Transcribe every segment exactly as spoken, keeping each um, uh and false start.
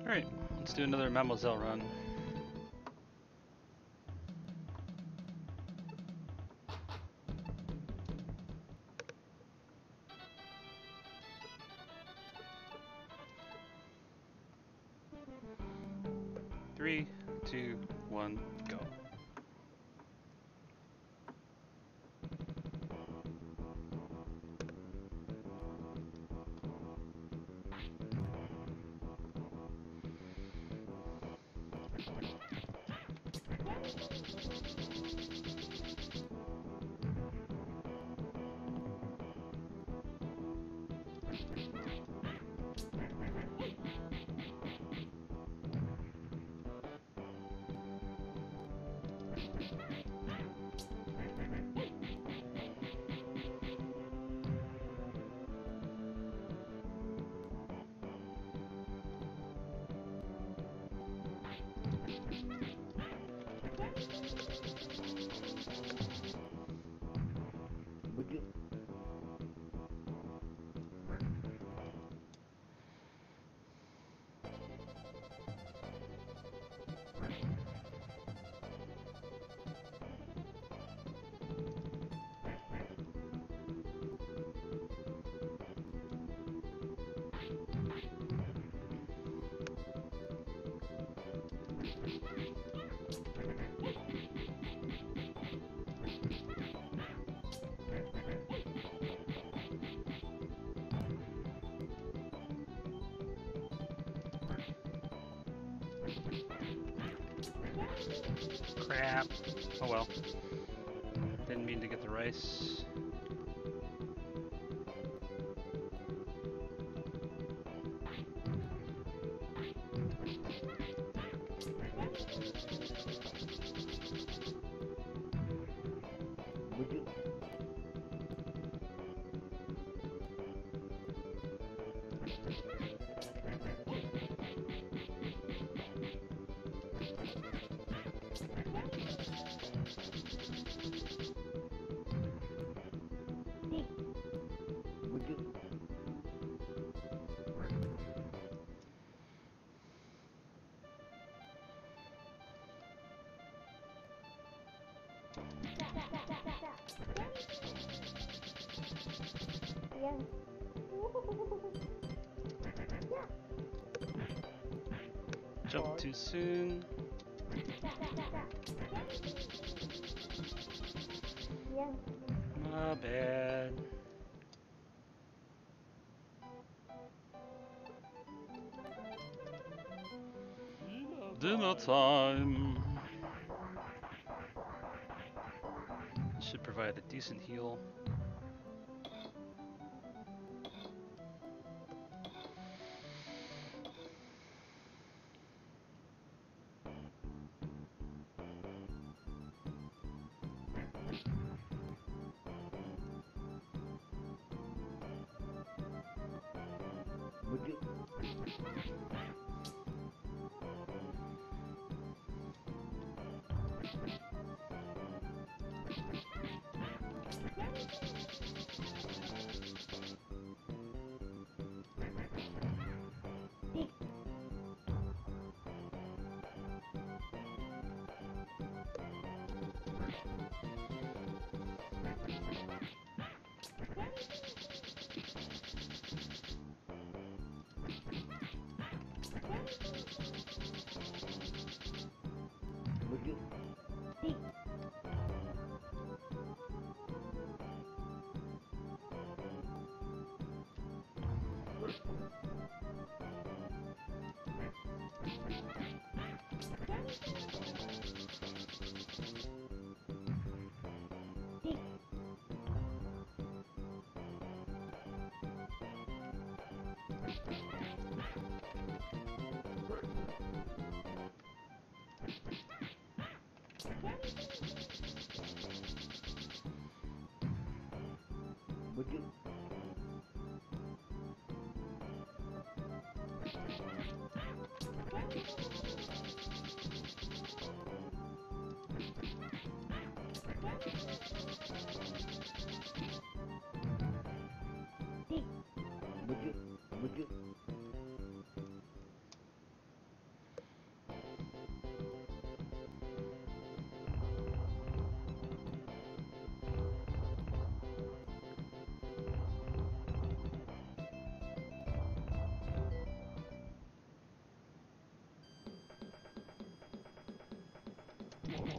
Alright, let's do another Mademoiselle run. Three, two, one, go. Crap. Oh well. Didn't mean to get the rice. Jump too soon. My bad. Dinner time. Should provide a decent heal.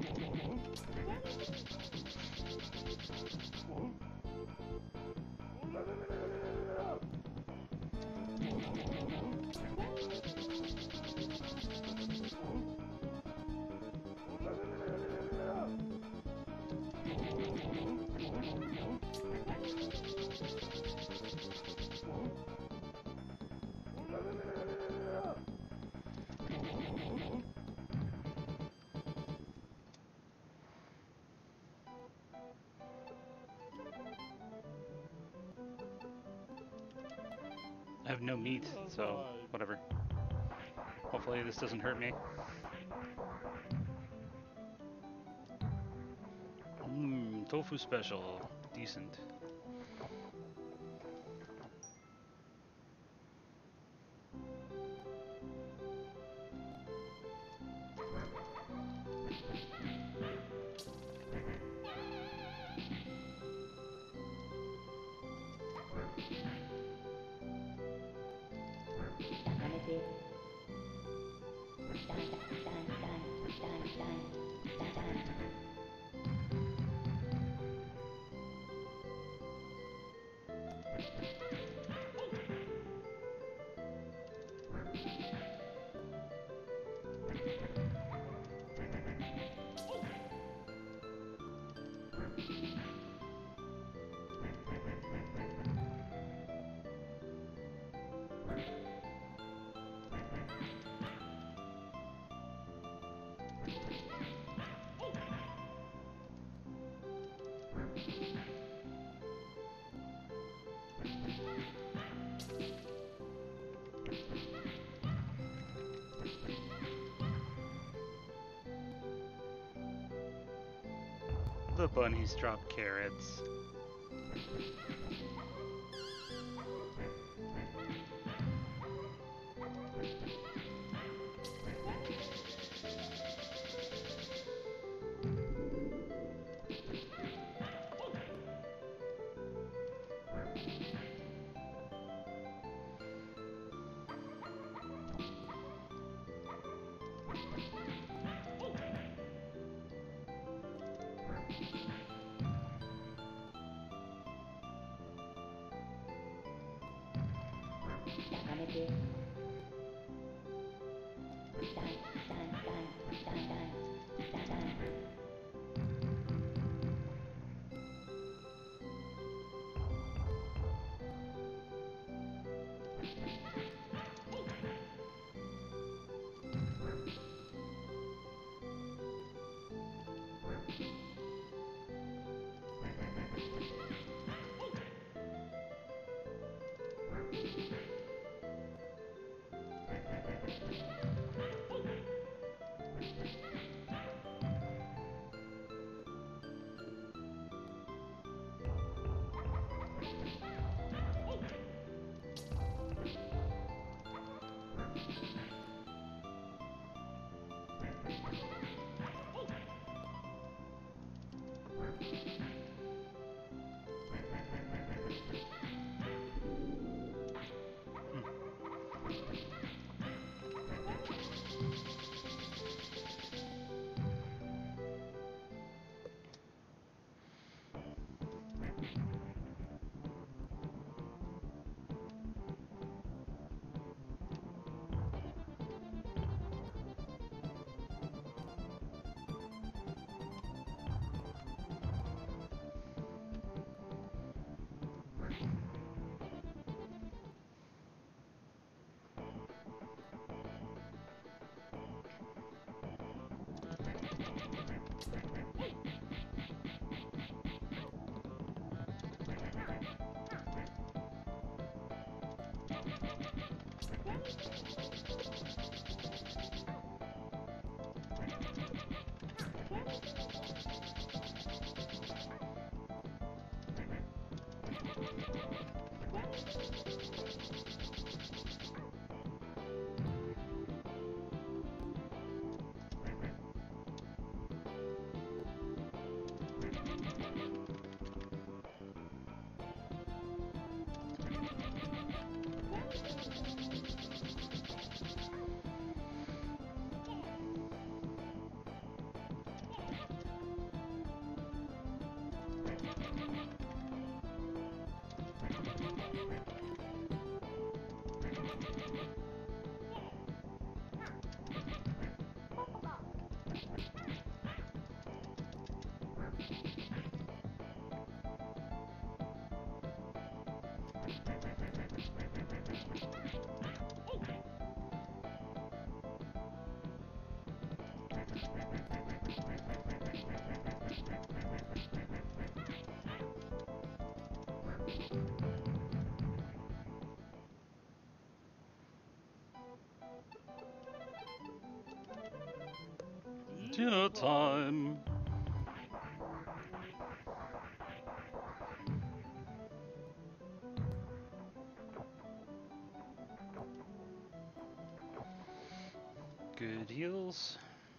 I have no meat, so whatever. Hopefully this doesn't hurt me. Mmm, tofu special. Decent. The bunnies drop carrots. Dinner time. Good heals.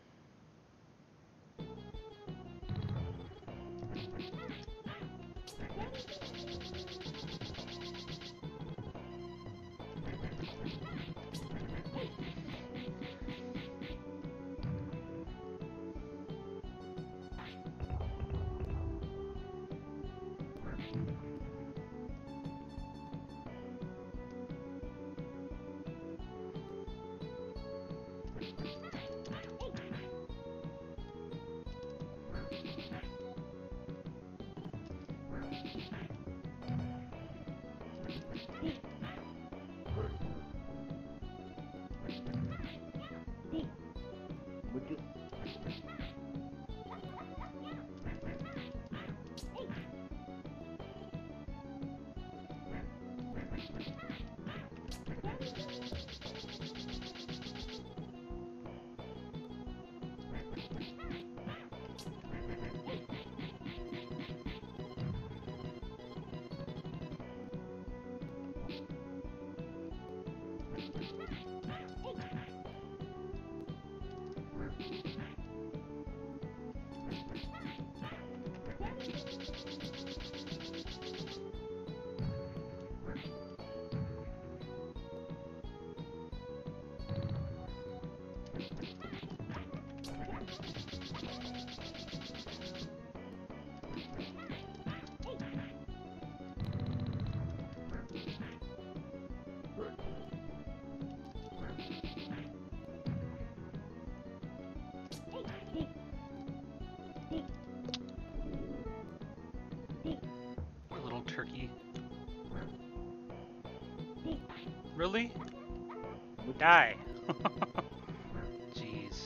Little turkey. Really? Die. Jeez.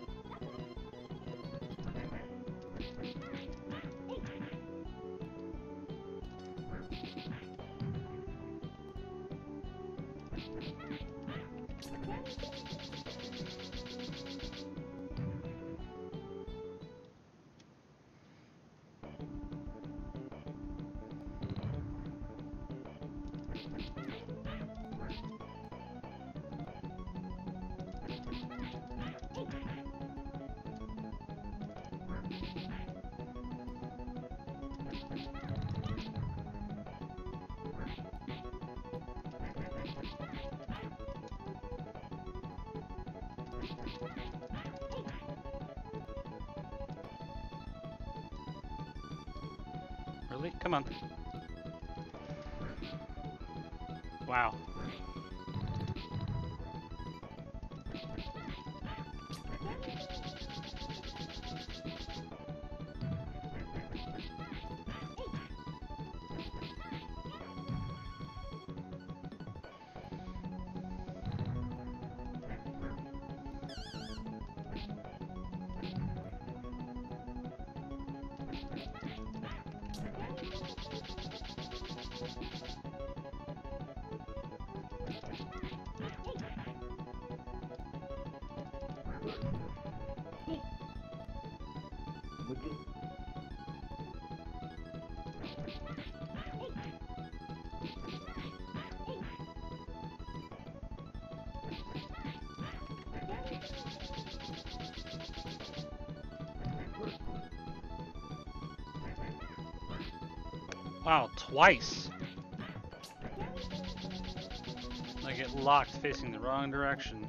Really? Come on. Wow. Wow, twice! I get locked facing the wrong direction.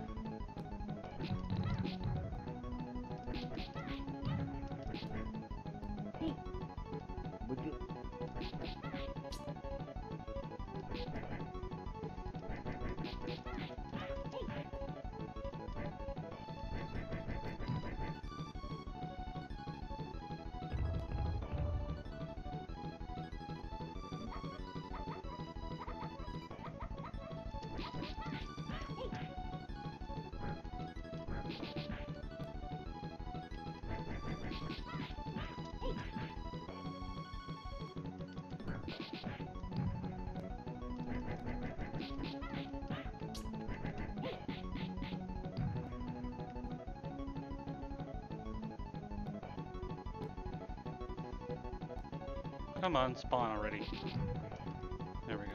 Come on, spawn already. There we go.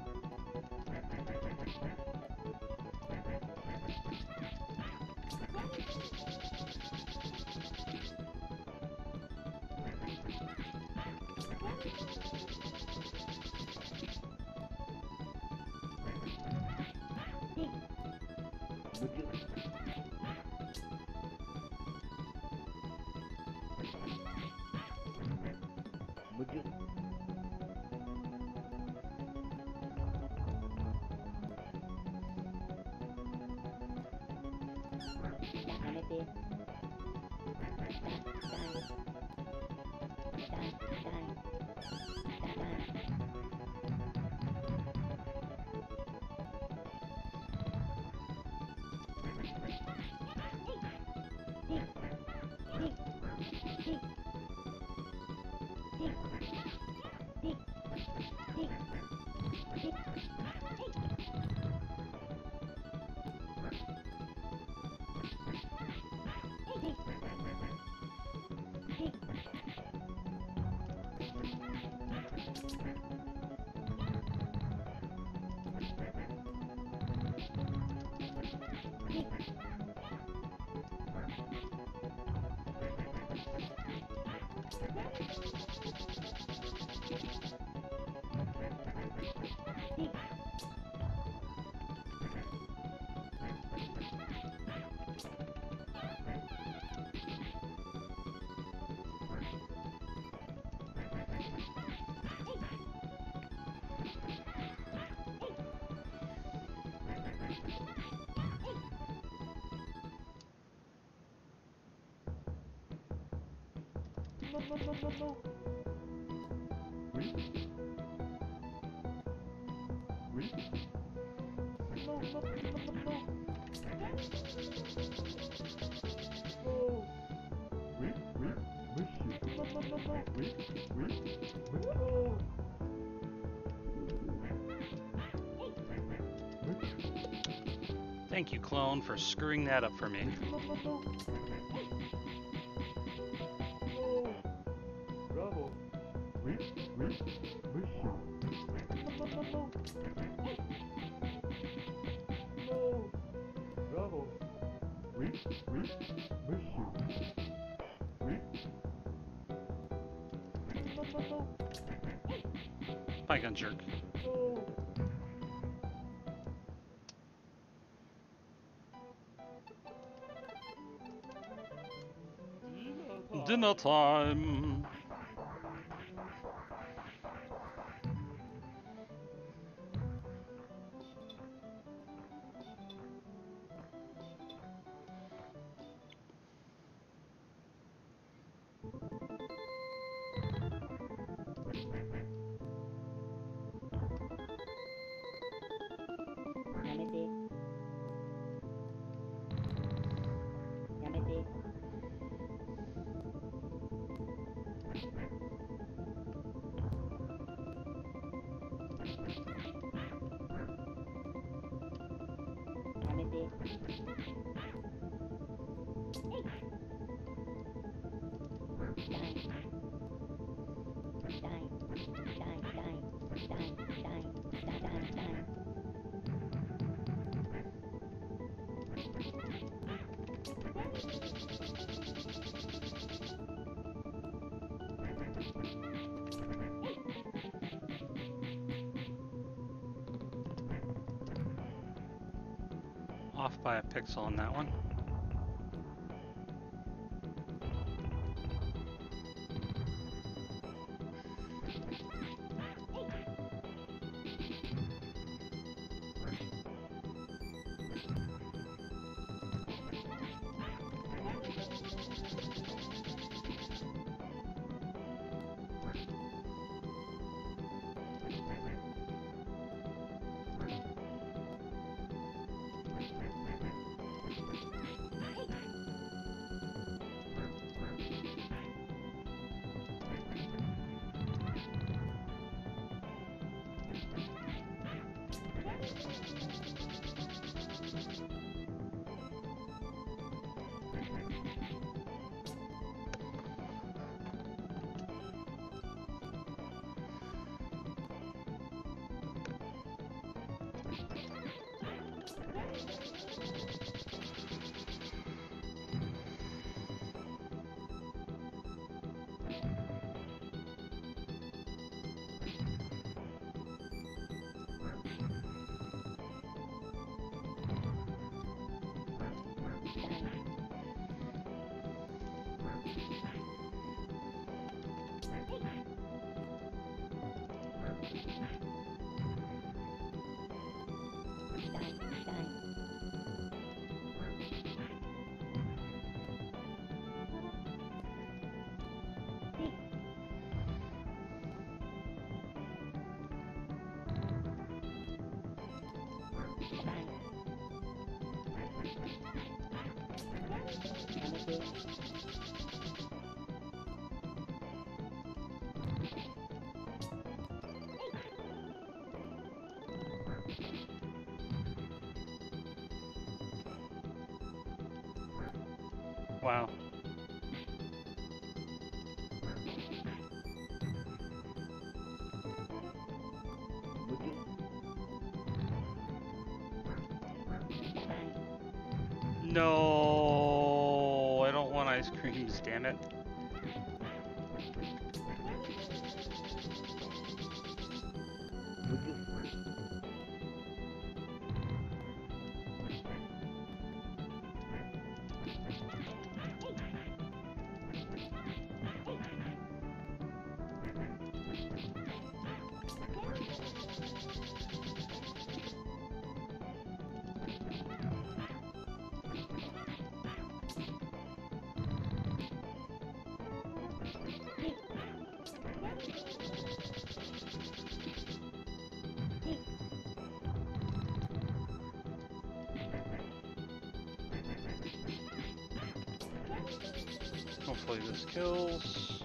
Thank you, clone, for screwing that up for me. Bravo. No. Bravo. Bye, gun jerk. No. Dinner time. Off by a pixel on that one. Wow. No, I don't want ice creams, damn it. Hopefully this kills.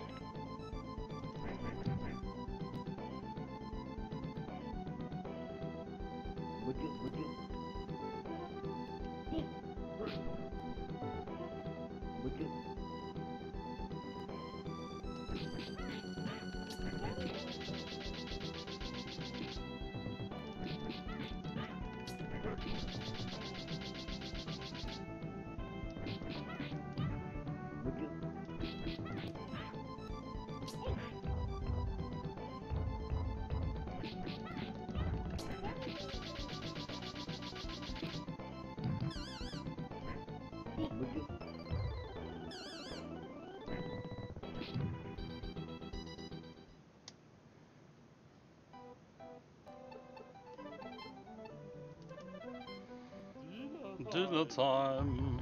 Dinner time.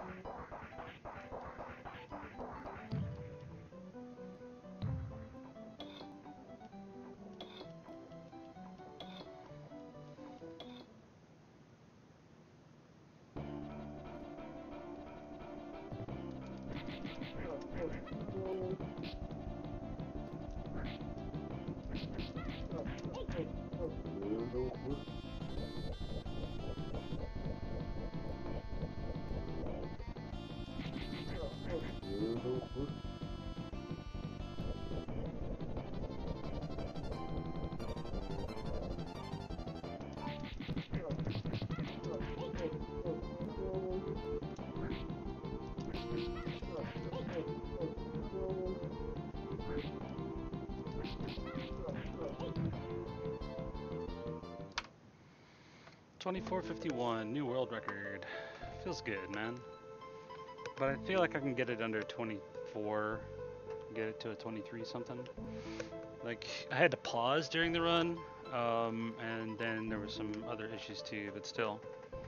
twenty-four fifty-one, new world record. Feels good, man. But I feel like I can get it under twenty-four, get it to a twenty-three something. Like, I had to pause during the run, um, and then there were some other issues too, but still.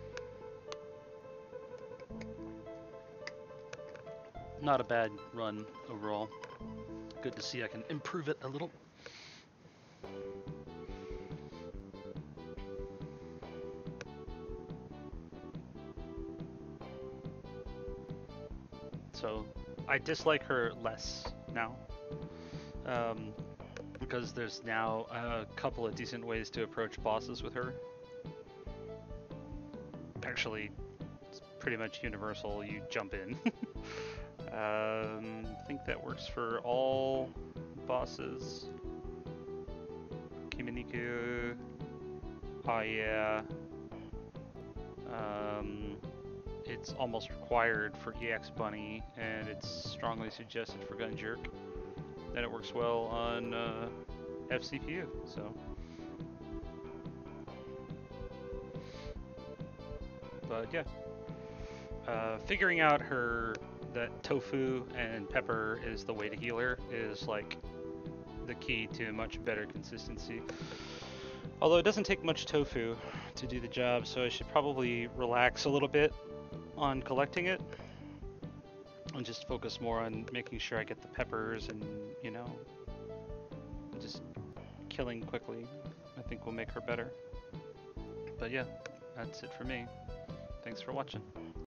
Not a bad run overall. Good to see I can improve it a little. So I dislike her less now, um, because there's now a couple of decent ways to approach bosses with her. Actually, it's pretty much universal. You jump in. um, I think that works for all bosses. Kiminiku. Oh yeah. Um, it's almost required for E X Bunny, and it's strongly suggested for Gun Jerk. And it works well on uh, F C P U, so. But yeah, uh, figuring out her that tofu and pepper is the way to heal her is like the key to much better consistency. Although it doesn't take much tofu to do the job, so I should probably relax a little bit on collecting it and just focus more on making sure I get the peppers and, you know, just killing quickly. I think will make her better. But yeah, that's it for me. Thanks for watching.